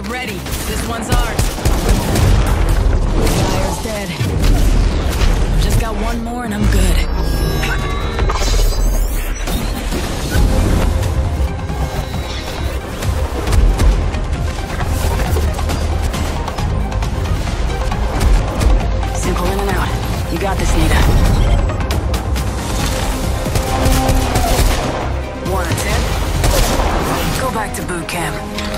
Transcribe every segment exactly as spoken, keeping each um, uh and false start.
Get ready. This one's ours. Fire's dead. I've just got one more and I'm good. Simple in and out. You got this, Nita. One attempt. Go back to boot camp.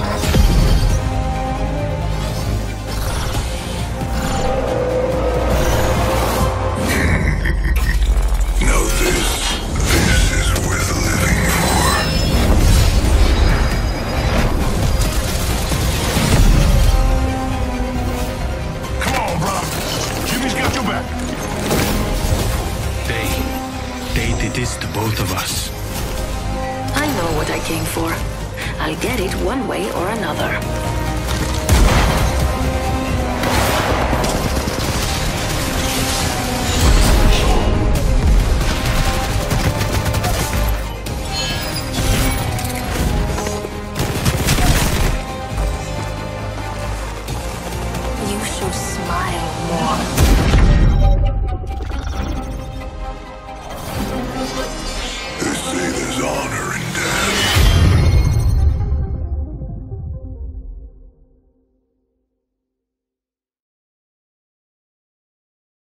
This to both of us. I know what I came for. I'll get it one way or another. You should smile more. They say there's honor